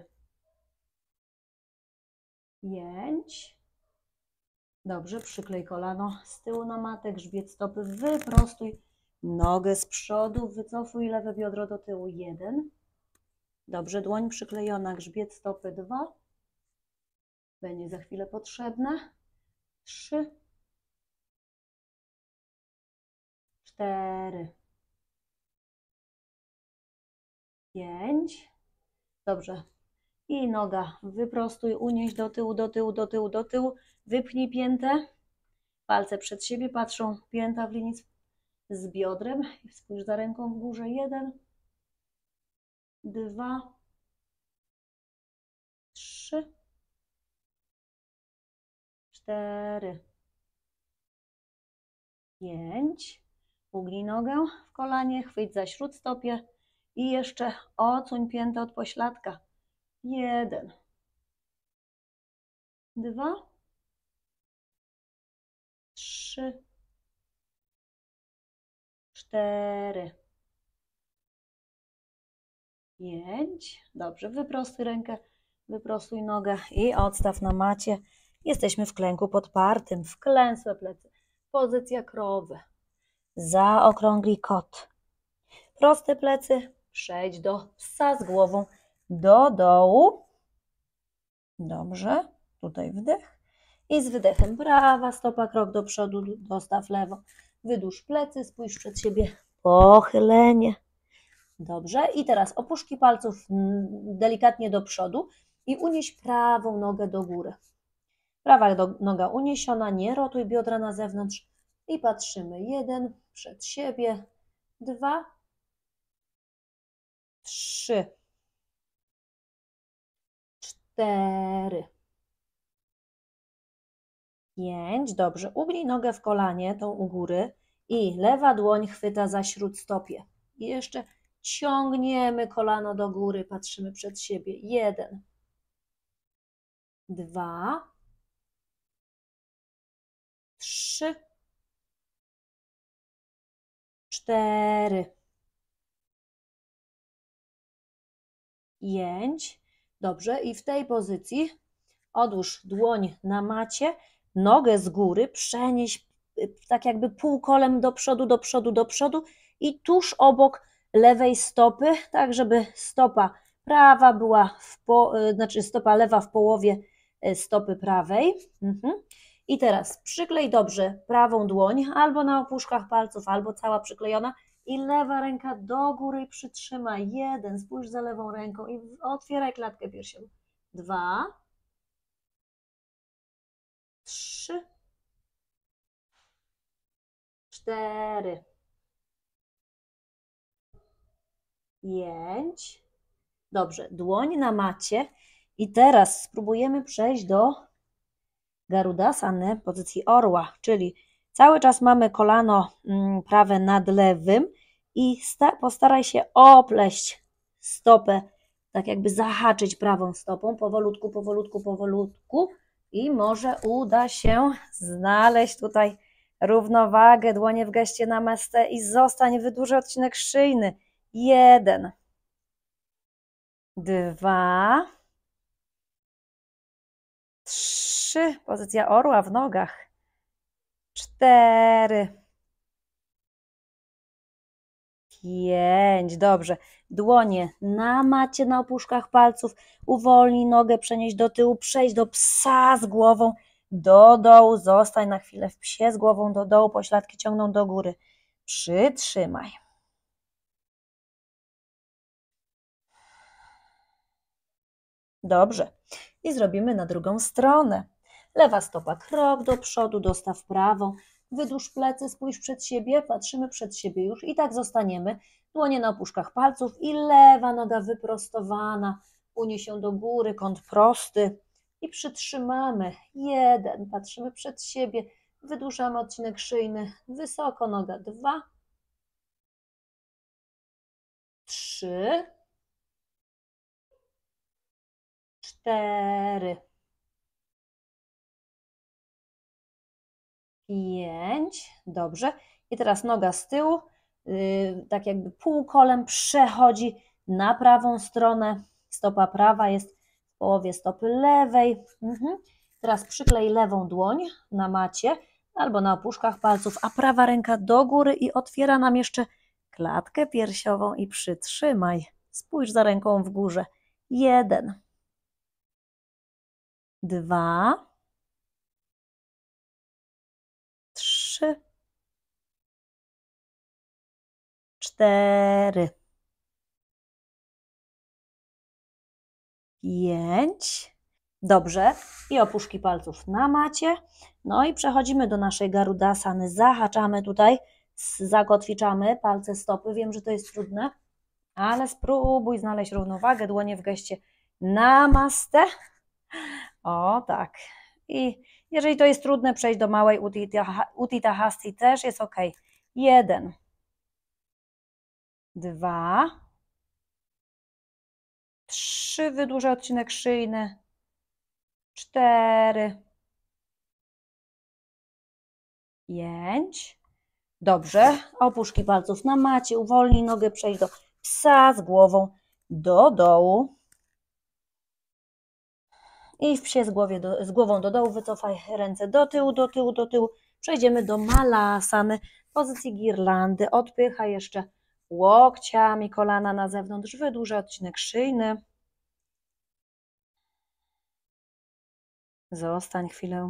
pięć. Dobrze, przyklej kolano z tyłu na matę, grzbiet stopy, wyprostuj nogę z przodu, wycofuj lewe biodro do tyłu. Jeden. Dobrze, dłoń przyklejona, grzbiet stopy. Dwa. Będzie za chwilę potrzebne. Trzy. Cztery. Pięć. Dobrze. I noga wyprostuj, unieś do tyłu, do tyłu, do tyłu, do tyłu. Wypnij piętę. Palce przed siebie patrzą, pięta w linii z biodrem. Spójrz za ręką w górze. Jeden. Dwa. Trzy. Cztery. Pięć. Ugnij nogę w kolanie, chwyć za śródstopie i jeszcze odsuń piętę od pośladka. Jeden. Dwa. Trzy. cztery, pięć. Dobrze, wyprostuj rękę, wyprostuj nogę i odstaw na macie. Jesteśmy w klęku podpartym, wklęsłe plecy. Pozycja krowy. Zaokrąglij kot. Proste plecy, przejdź do psa z głową do dołu. Dobrze, tutaj wdech i z wydechem prawa stopa, krok do przodu, dostaw lewo. Wydłuż plecy, spójrz przed siebie, pochylenie. Dobrze, i teraz opuszki palców delikatnie do przodu i unieś prawą nogę do góry. Prawa noga uniesiona, nie rotuj biodra na zewnątrz i patrzymy. Jeden, przed siebie, dwa, trzy, cztery, pięć. Dobrze, ugnij nogę w kolanie, tą u góry i lewa dłoń chwyta za śródstopie. I jeszcze ciągniemy kolano do góry, patrzymy przed siebie. Jeden, dwa, trzy, cztery, pięć. Dobrze, i w tej pozycji odłóż dłoń na macie, nogę z góry, przenieś tak jakby półkolem do przodu, do przodu, do przodu i tuż obok lewej stopy, tak żeby stopa prawa była, w po, znaczy stopa lewa w połowie stopy prawej. Mhm. I teraz przyklej dobrze prawą dłoń, albo na opuszkach palców, albo cała przyklejona i lewa ręka do góry i przytrzymaj. Jeden, spójrz za lewą ręką i otwieraj klatkę piersiową. Dwa, trzy, cztery, pięć. Dobrze, dłoń na macie i teraz spróbujemy przejść do Garudasany, pozycji orła, czyli cały czas mamy kolano prawe nad lewym i postaraj się opleść stopę, tak jakby zahaczyć prawą stopą, powolutku, powolutku, powolutku i może uda się znaleźć tutaj równowagę, dłonie w geście namaste i zostań, wydłużę odcinek szyjny. Jeden, dwa, trzy, pozycja orła w nogach, cztery, pięć, dobrze, dłonie na macie, na opuszkach palców, uwolnij nogę, przenieś do tyłu, przejść do psa z głową, do dołu, zostań na chwilę w psie z głową do dołu, pośladki ciągną do góry, przytrzymaj. Dobrze, i zrobimy na drugą stronę. Lewa stopa, krok do przodu, dostaw prawą, wydłuż plecy, spójrz przed siebie, patrzymy przed siebie już i tak zostaniemy. Dłonie na opuszkach palców i lewa noga wyprostowana, unieś się do góry, kąt prosty i przytrzymamy. Jeden, patrzymy przed siebie, wydłużamy odcinek szyjny, wysoko noga, dwa, trzy, cztery, pięć, dobrze. I teraz noga z tyłu, yy, tak jakby półkolem przechodzi na prawą stronę. Stopa prawa jest w połowie stopy lewej. Mhm. Teraz przyklej lewą dłoń na macie albo na opuszkach palców, a prawa ręka do góry i otwiera nam jeszcze klatkę piersiową i przytrzymaj. Spójrz za ręką w górze. Jeden, dwa, trzy, cztery, pięć. Dobrze. I opuszki palców na macie. No i przechodzimy do naszej Garudasany. Zahaczamy tutaj, zakotwiczamy palce stopy. Wiem, że to jest trudne, ale spróbuj znaleźć równowagę. Dłonie w geście namaste. O, tak. I jeżeli to jest trudne, przejść do małej Utthita Hasti też jest ok. Jeden, dwa, trzy, wydłużę odcinek szyjny, cztery, pięć, Dobrze, opuszki palców na macie, uwolnij nogę, przejdź do psa z głową do dołu. I w psie z, głowie do, z głową do dołu, wycofaj ręce do tyłu, do tyłu, do tyłu. Przejdziemy do malasany, pozycji girlandy. Odpychaj jeszcze łokciami kolana na zewnątrz, wydłużaj odcinek szyjny. Zostań chwilę.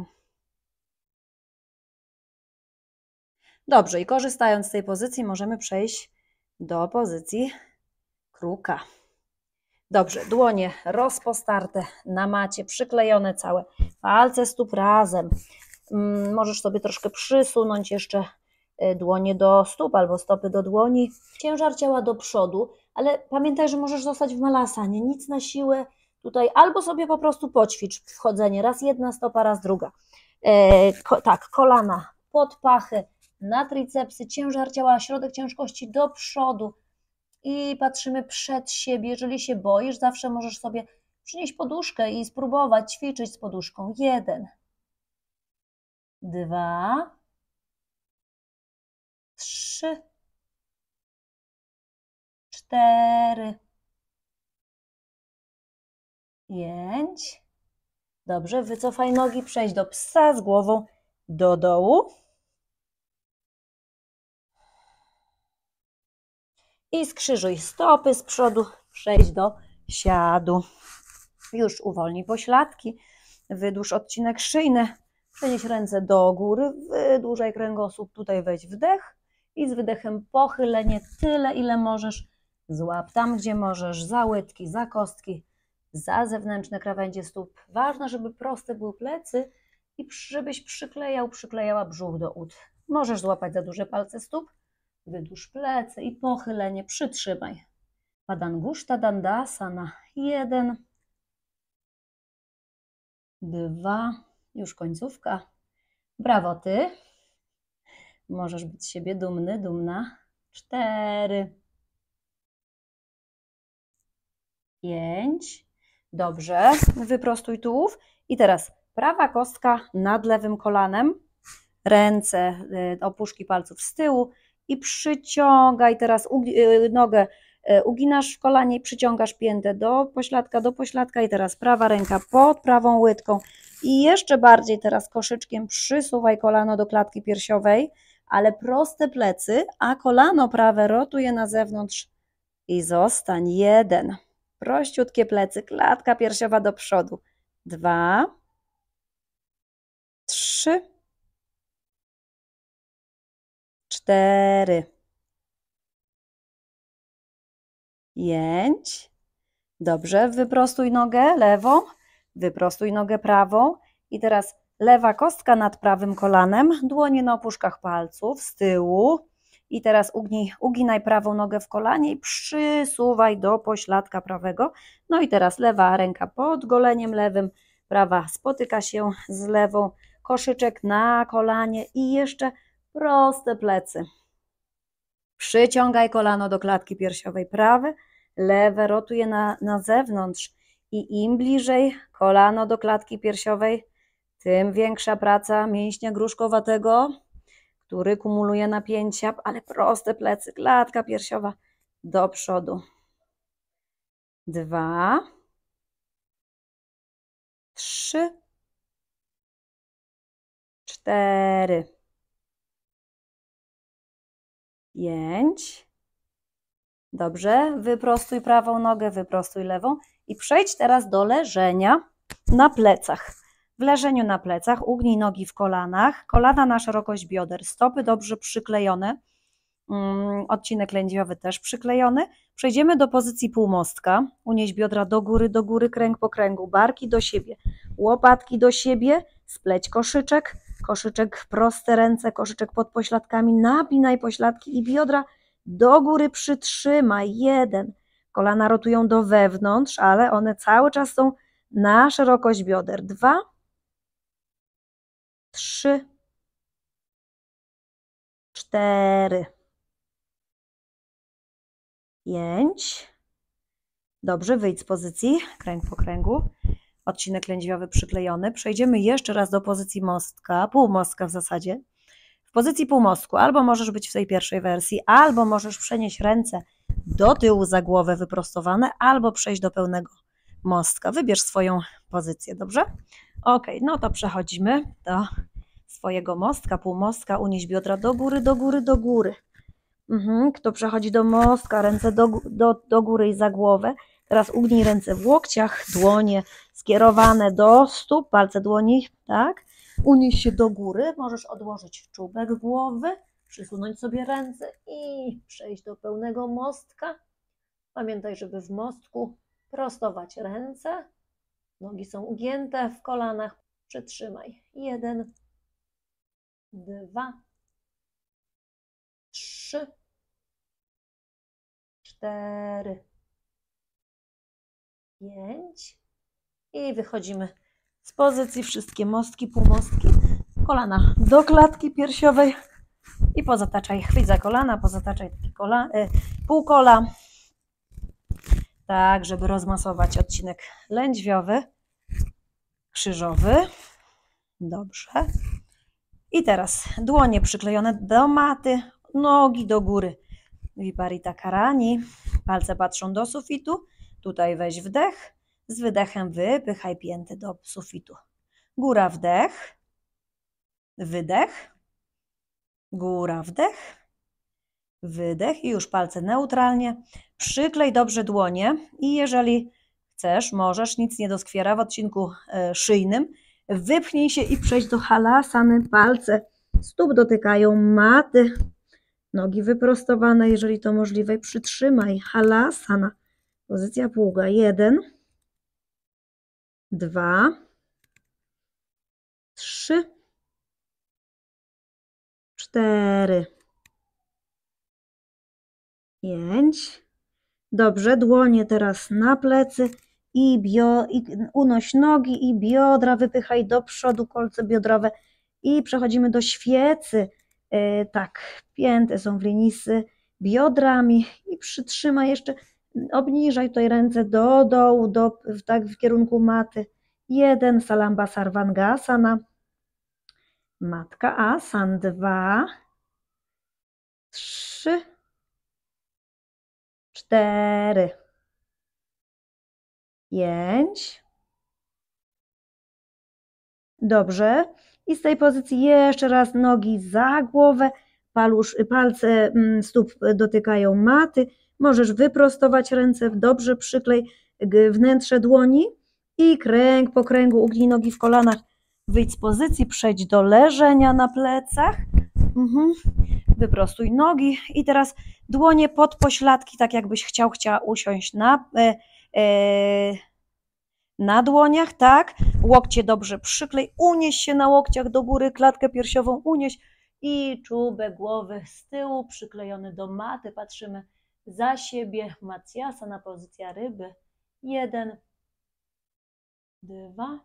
Dobrze, i korzystając z tej pozycji możemy przejść do pozycji kruka. Dobrze, dłonie rozpostarte na macie, przyklejone całe, palce stóp razem. Możesz sobie troszkę przysunąć jeszcze dłonie do stóp albo stopy do dłoni. Ciężar ciała do przodu, ale pamiętaj, że możesz zostać w malasanie, nic na siłę tutaj, albo sobie po prostu poćwicz wchodzenie, raz jedna stopa, raz druga. E, ko, tak, kolana pod pachy, na tricepsy, ciężar ciała, środek ciężkości do przodu i patrzymy przed siebie. Jeżeli się boisz, zawsze możesz sobie przynieść poduszkę i spróbować ćwiczyć z poduszką. Jeden, dwa, trzy, cztery, pięć. Dobrze, wycofaj nogi, przejdź do psa z głową do dołu. I skrzyżuj stopy z przodu, przejdź do siadu. Już uwolnij pośladki, wydłuż odcinek szyjny, przenieś ręce do góry, wydłużaj kręgosłup, tutaj wejdź wdech i z wydechem pochylenie tyle, ile możesz. Złap tam, gdzie możesz, za łydki, za kostki, za zewnętrzne krawędzie stóp. Ważne, żeby proste były plecy i żebyś przyklejał, przyklejała brzuch do ud. Możesz złapać za duże palce stóp, wydłuż plecy i pochylenie, przytrzymaj. Padangushta Dandasana. Jeden, dwa, już końcówka. Brawo ty. Możesz być z siebie dumny, dumna. Cztery, pięć. Dobrze, wyprostuj tułów. I teraz prawa kostka nad lewym kolanem. Ręce, opuszki palców z tyłu. I przyciągaj teraz nogę, uginasz w kolanie i przyciągasz piętę do pośladka, do pośladka i teraz prawa ręka pod prawą łydką i jeszcze bardziej teraz koszyczkiem przysuwaj kolano do klatki piersiowej, ale proste plecy, a kolano prawe rotuje na zewnątrz i zostań. Jeden, prościutkie plecy, klatka piersiowa do przodu. Dwa, trzy, cztery, pięć. Dobrze, wyprostuj nogę lewą, wyprostuj nogę prawą i teraz lewa kostka nad prawym kolanem, dłonie na opuszkach palców z tyłu i teraz ugnij, uginaj prawą nogę w kolanie i przysuwaj do pośladka prawego. No i teraz lewa ręka pod goleniem lewym, prawa spotyka się z lewą, koszyczek na kolanie i jeszcze proste plecy. Przyciągaj kolano do klatki piersiowej prawe, lewe rotuje na, na zewnątrz i im bliżej kolano do klatki piersiowej, tym większa praca mięśnia gruszkowatego, który kumuluje napięcia, ale proste plecy, klatka piersiowa do przodu. Dwa, trzy, cztery, pięć. Dobrze, wyprostuj prawą nogę, wyprostuj lewą i przejdź teraz do leżenia na plecach. W leżeniu na plecach ugnij nogi w kolanach, kolana na szerokość bioder, stopy dobrze przyklejone, um, odcinek lędźwiowy też przyklejony. Przejdziemy do pozycji półmostka, unieś biodra do góry, do góry, kręg po kręgu, barki do siebie, łopatki do siebie, spleć koszyczek, koszyczek proste ręce, koszyczek pod pośladkami, napinaj pośladki i biodra do góry, przytrzymaj. Jeden, kolana rotują do wewnątrz, ale one cały czas są na szerokość bioder. Dwa, trzy, cztery, pięć. Dobrze, wyjdź z pozycji, kręg po kręgu, odcinek lędźwiowy przyklejony. Przejdziemy jeszcze raz do pozycji mostka, półmostka w zasadzie. w pozycji półmostku, albo możesz być w tej pierwszej wersji, albo możesz przenieść ręce do tyłu za głowę wyprostowane, albo przejść do pełnego mostka. Wybierz swoją pozycję, dobrze? Ok, no to przechodzimy do swojego mostka, półmostka, unieś biodra do góry, do góry, do góry. Mhm. Kto przechodzi do mostka, ręce do, do, do góry i za głowę. Teraz ugnij ręce w łokciach, dłonie skierowane do stóp, palce dłoni, tak? Unieś się do góry, możesz odłożyć czubek głowy, przysunąć sobie ręce i przejść do pełnego mostka. Pamiętaj, żeby w mostku prostować ręce. Nogi są ugięte w kolanach. Przytrzymaj. Jeden, dwa, trzy, cztery, pięć i wychodzimy z pozycji. Wszystkie mostki, półmostki, kolana do klatki piersiowej i pozataczaj, chwyć za kolana, pozataczaj takie kola, y, półkola, tak, żeby rozmasować odcinek lędźwiowy, krzyżowy. Dobrze. I teraz dłonie przyklejone do maty, nogi do góry. Viparita Karani, palce patrzą do sufitu. Tutaj weź wdech, z wydechem wypychaj pięty do sufitu. Góra, wdech, wydech, góra, wdech, wydech i już palce neutralnie. Przyklej dobrze dłonie i jeżeli chcesz, możesz, nic nie doskwiera w odcinku szyjnym, wypchnij się i przejść do halasany. Palce stóp dotykają maty, nogi wyprostowane, jeżeli to możliwe, przytrzymaj. Halasana, pozycja pługa. Jeden, dwa, trzy, cztery, pięć. Dobrze, dłonie teraz na plecy i, bio, i unoś nogi i biodra, wypychaj do przodu kolce biodrowe i przechodzimy do świecy. Yy, tak, pięty są w linisy biodrami i przytrzymaj jeszcze, obniżaj tutaj ręce do dołu, do, tak w kierunku maty. Jeden, Salamba Sarvangasana, Matka Asan, dwa, trzy, cztery, pięć. Dobrze. I z tej pozycji jeszcze raz nogi za głowę, palusz, palce stóp dotykają maty. Możesz wyprostować ręce, dobrze przyklej wnętrze dłoni i kręg po kręgu, ugnij nogi w kolanach. Wyjdź z pozycji, przejdź do leżenia na plecach. Mhm. Wyprostuj nogi i teraz dłonie pod pośladki, tak jakbyś chciał, chciała usiąść na, e, e, na dłoniach, tak? Łokcie dobrze przyklej, unieś się na łokciach do góry, klatkę piersiową unieś i czubek głowy z tyłu przyklejony do maty. Patrzymy za siebie, Matsyasana, pozycja ryby. Jeden, dwa,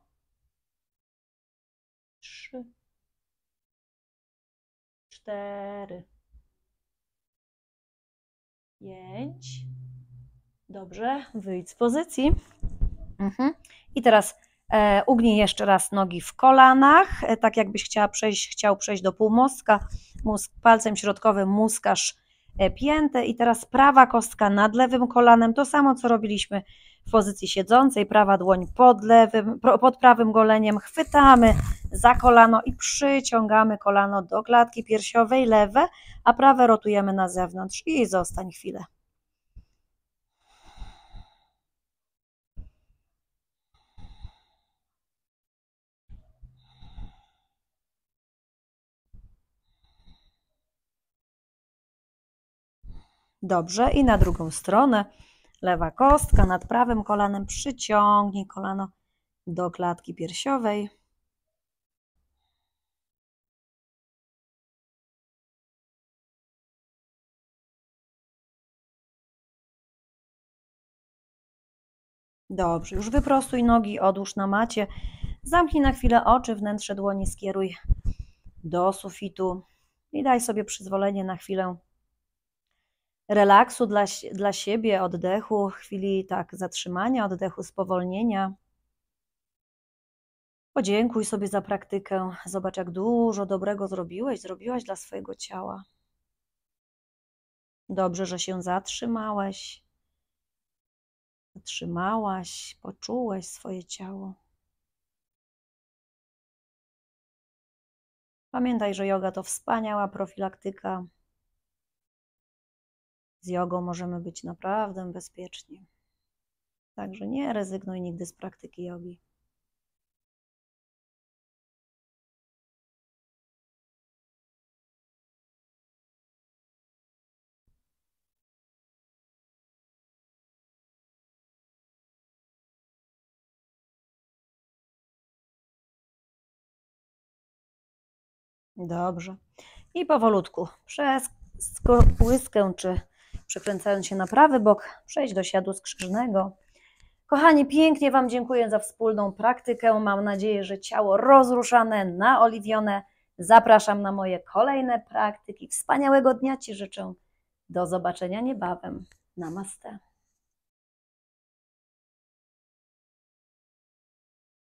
trzy, cztery, pięć. Dobrze, wyjdź z pozycji. Mhm. I teraz e, ugnij jeszcze raz nogi w kolanach, e, tak jakbyś chciała przejść, chciał przejść do półmostka. Mózg, palcem środkowym muskasz e, piętę i teraz prawa kostka nad lewym kolanem. To samo, co robiliśmy w pozycji siedzącej. Prawa dłoń pod lewym, pod prawym goleniem. Chwytamy za kolano i przyciągamy kolano do klatki piersiowej, lewe, a prawe rotujemy na zewnątrz i zostań chwilę. Dobrze, i na drugą stronę. Lewa kostka nad prawym kolanem, przyciągnij kolano do klatki piersiowej. Dobrze, już wyprostuj nogi, odłóż na macie. Zamknij na chwilę oczy, wnętrze dłoni skieruj do sufitu i daj sobie przyzwolenie na chwilę relaksu dla, dla siebie, oddechu, chwili tak zatrzymania, oddechu, spowolnienia. Podziękuj sobie za praktykę. Zobacz, jak dużo dobrego zrobiłeś, zrobiłaś dla swojego ciała. Dobrze, że się zatrzymałeś, zatrzymałaś, poczułeś swoje ciało. Pamiętaj, że joga to wspaniała profilaktyka. Z jogą możemy być naprawdę bezpieczni. Także nie rezygnuj nigdy z praktyki jogi. Dobrze. I powolutku, przez łyskę czy przekręcając się na prawy bok, przejść do siadu skrzyżnego. Kochani, pięknie Wam dziękuję za wspólną praktykę. Mam nadzieję, że ciało rozruszane, naoliwione. Zapraszam na moje kolejne praktyki. Wspaniałego dnia Ci życzę. Do zobaczenia niebawem. Namaste.